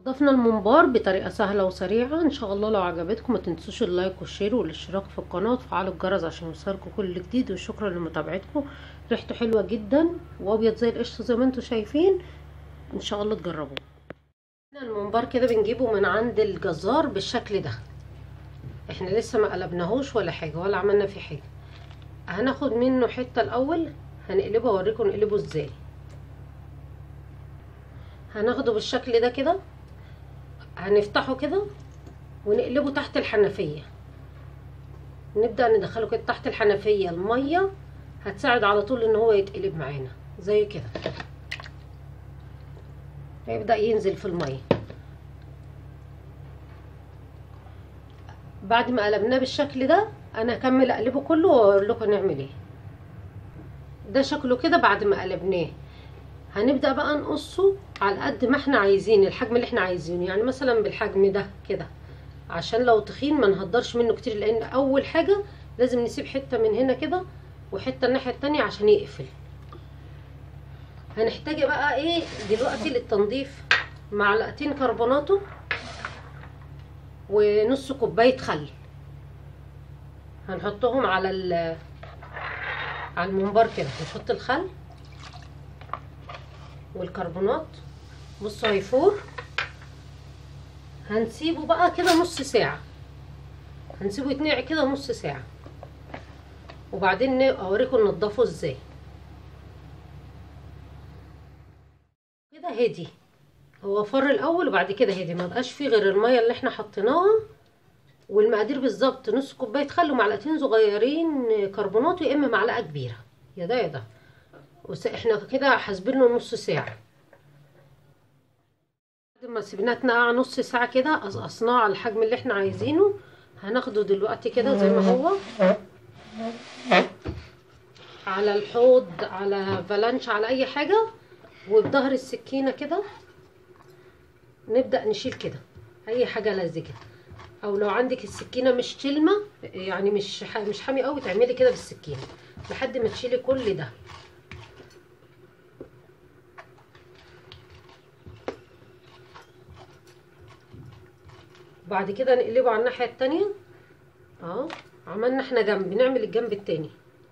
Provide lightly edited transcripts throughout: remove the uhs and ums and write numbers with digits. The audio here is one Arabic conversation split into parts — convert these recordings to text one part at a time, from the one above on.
ضفنا الممبار بطريقة سهلة وسريعة ان شاء الله. لو عجبتكم ما تنسوش اللايك والشير والاشتراك في القناة وتفعلوا الجرس عشان يوصلكم كل جديد، وشكرا لمتابعتكم. ريحته حلوة جدا وابيض زي القشطة زي ما انتم شايفين، ان شاء الله تجربوه. الممبار كده بنجيبه من عند الجزار بالشكل ده، احنا لسه ما قلبناهوش ولا حاجة ولا عملنا فيه حاجة. هناخد منه حتة الاول هنقلبه، اوريكم نقلبه ازاي. هناخده بالشكل ده كده، هنفتحه كده ونقلبه تحت الحنفية. نبدأ ندخله كده تحت الحنفية، المية هتساعد على طول ان هو يتقلب معانا زي كده، هيبدأ ينزل في المية. بعد ما قلبناه بالشكل ده انا هكمل اقلبه كله واقول لكم نعمل ايه. ده شكله كده بعد ما قلبناه. هنبدأ بقى نقصه على قد ما احنا عايزين، الحجم اللي احنا عايزينه، يعني مثلا بالحجم ده كده، عشان لو تخين ما نهدرش منه كتير، لان اول حاجة لازم نسيب حتة من هنا كده وحتة الناحية التانية عشان يقفل. هنحتاج بقى ايه دلوقتي للتنظيف؟ معلقتين كربوناتو ونص كوباية خل، هنحطهم على الممبار كده. نحط الخل والكربونات، بصوا هيفور. هنسيبه بقى كده نص ساعة، هنسيبه يتنقع كده نص ساعة، وبعدين اوريكم ننضفه ازاي. كده هدي، هو فر الاول وبعد كده هدي، ما بقاش فيه غير المية اللي احنا حطيناها والمقادير بالظبط نص كوبايه خل ومعلقتين صغيرين كربونات، يا اما معلقه كبيره، يا ده يا ده. احنا كده حاسبين له نص ساعه. بعد ما سيبناه تنقع نص ساعه كده قصقصناه على الحجم اللي احنا عايزينه. هناخده دلوقتي كده زي ما هو على الحوض، على فلانش، على اي حاجه، وبظهر السكينه كده نبدا نشيل كده اي حاجه لزجه. او لو عندك السكينه مش تلمه، يعني مش حامي قوي، تعملي كده بالسكينه لحد ما تشيلي كل ده. بعد كده نقلبه على الناحيه التانية. اهو عملنا احنا جنب، نعمل الجنب التاني.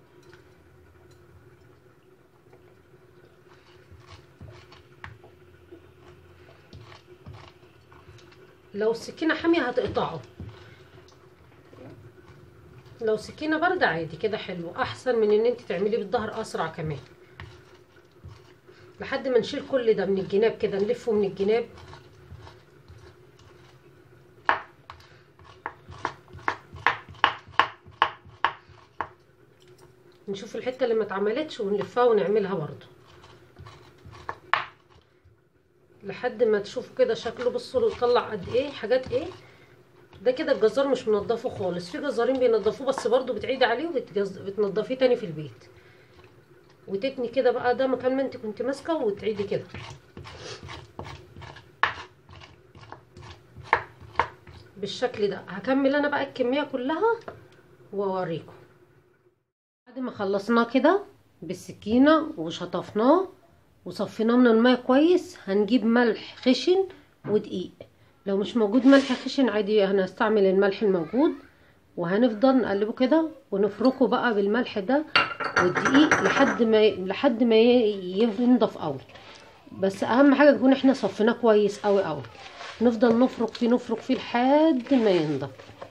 لو السكينه حاميه هتقطعه، لو سكينه بارده عادي كده حلو، احسن من ان انت تعمليه بالظهر، اسرع كمان. لحد ما نشيل كل ده من الجناب كده، نلفه من الجناب. نشوف الحته اللي ما اتعملتش ونلفها ونعملها برضو لحد ما تشوفوا كده شكله. بصوا طلع قد ايه حاجات ايه. ده كده الجزار مش منضفه خالص، في جزارين بينضفوه بس برضو بتعيدي عليه وبتنضفيه تاني في البيت، وتتني كده بقى ده مكان ما انت كنت ماسكه وتعيدي كده بالشكل ده. هكمل انا بقى الكميه كلها واوريكم. بعد ما خلصناه كده بالسكينه وشطفناه وصفيناه من الميه كويس، هنجيب ملح خشن ودقيق. لو مش موجود ملح خشن عادي هنستعمل الملح الموجود، وهنفضل نقلبه كده ونفركه بقى بالملح ده والدقيق لحد ما ينضف قوي. بس اهم حاجه نكون احنا صفيناه كويس قوي قوي، نفضل نفرك فيه لحد ما ينضف.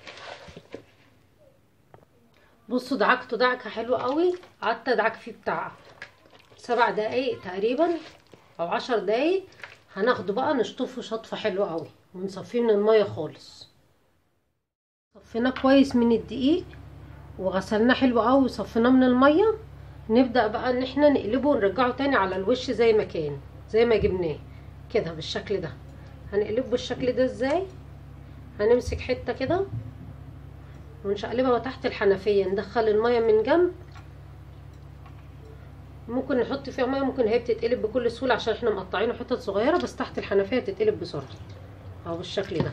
بصوا دعكته دعكه حلوه قوي، قعدت ادعك فيه بتاع 7 دقايق تقريبا او 10 دقايق. هناخده بقى نشطفه شطفه حلوه قوي ونصفيه من الميه خالص. صفيناه كويس من الدقيق وغسلناه حلو قوي وصفيناه من الميه. نبدا بقى ان احنا نقلبه ونرجعه تاني على الوش زي ما كان، زي ما جبناه كده بالشكل ده. هنقلبه بالشكل ده ازاي؟ هنمسك حته كده ونشقلبها تحت الحنفيه، ندخل الميه من جنب. ممكن نحط فيها ميه، ممكن هي بتتقلب بكل سهوله عشان احنا مقطعينه حتت صغيره، بس تحت الحنفيه تتقلب بسرعه اهو بالشكل ده.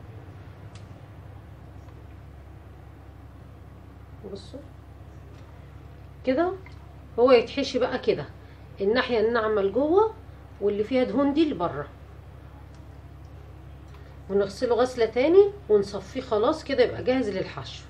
بصوا كده هو يتحشي بقى كده، الناحيه الناعمه لجوه واللي فيها دهون دي لبره. ونغسله غسله تاني ونصفيه. خلاص كده يبقى جاهز للحشو.